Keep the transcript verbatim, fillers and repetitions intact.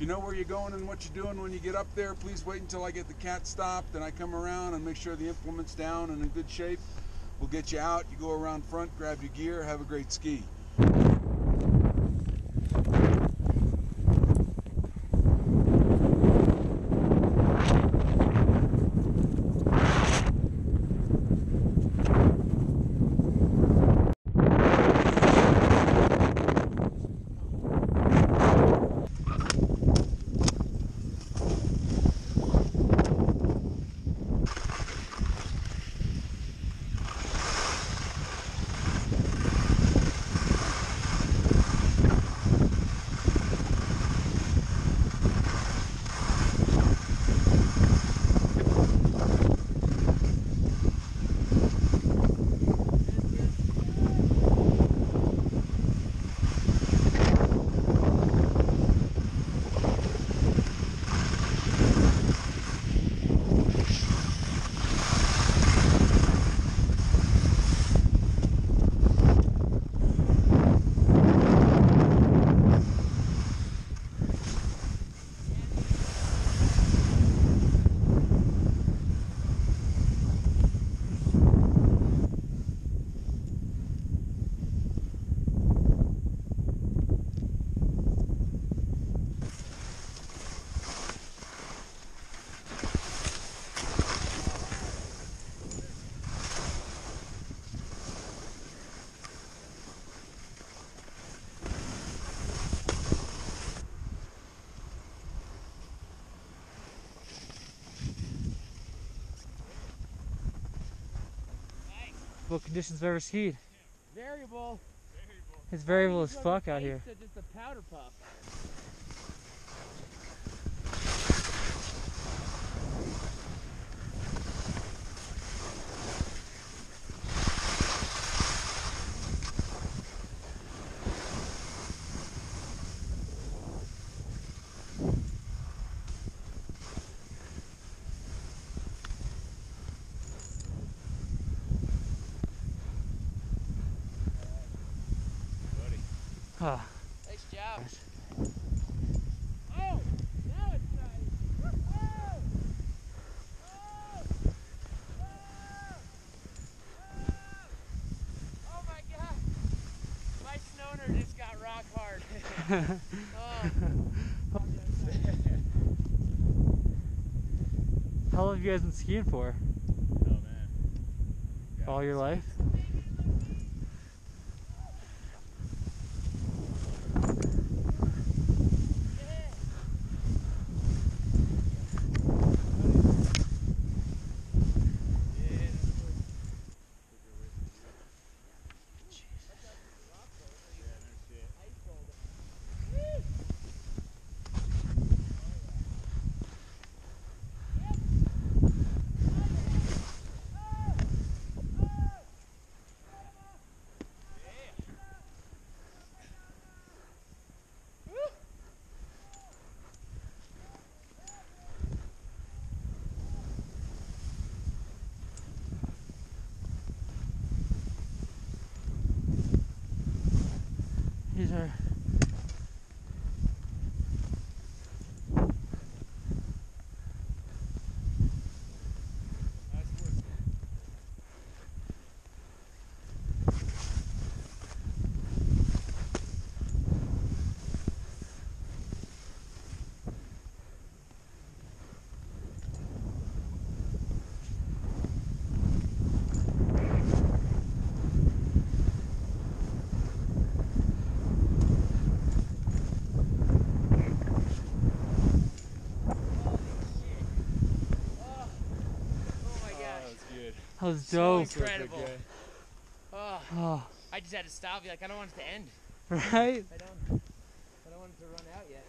you know where you're going and what you're doing when you get up there, please wait until I get the cat stopped and I come around and make sure the implement's down and in good shape. We'll get you out, you go around front, grab your gear, have a great ski. What conditions I've ever skied? Variable. It's variable as fuck out here. Just a powder puff. Ah. Nice job. Oh, now it's nice. Oh, oh, oh, oh my God. My snowner just got rock hard. Oh. How long have you guys been skiing for? Oh man. Yeah. All your life? These are That was So dope. incredible. Oh, Oh. I just had to stop. Be like, I don't want it to end. Right? I don't. I don't want it to run out yet.